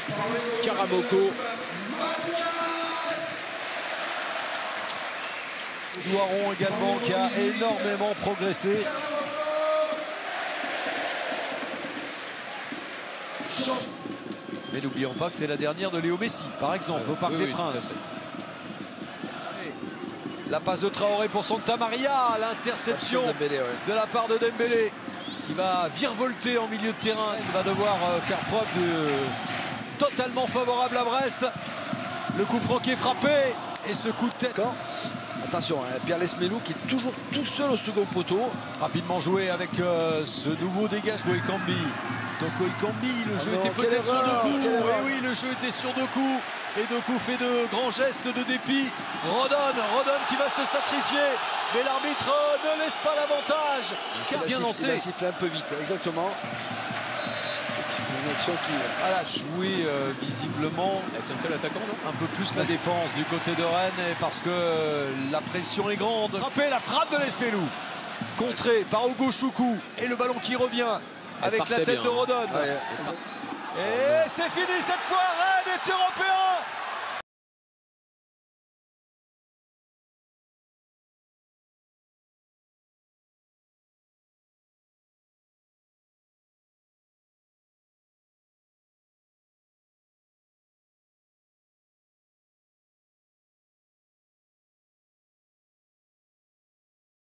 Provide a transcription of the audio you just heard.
Karamoko. Douaron également qui a énormément progressé. Mais n'oublions pas que c'est la dernière de Léo Messi, par exemple, au Parc des Princes. La passe de Traoré pour Santa Maria, l'interception de la part de Dembélé qui va virevolter en milieu de terrain, qui va devoir faire preuve de totalement favorable à Brest. Le coup franc qui est frappé et ce coup de tête. Attention, hein, Pierre Lesmelou qui est toujours tout seul au second poteau. Rapidement joué avec ce nouveau dégage de Ekambi. Toko Ekambi, le jeu était peut-être sur deux coups. Et oui, le jeu était sur deux coups. Et Doku fait de grands gestes de dépit. Rodon qui va se sacrifier. Mais l'arbitre ne laisse pas l'avantage. Car bien lancé. Il a sifflé un peu vite, exactement. Une action qui... Elle a joué visiblement un peu plus la défense du côté de Rennes. Parce que la pression est grande. Frappé, la frappe de Lesmelou. Contré par Hugo Choukou. Et le ballon qui revient avec la tête de Rodon. Et c'est fini cette fois. Rennes est européen.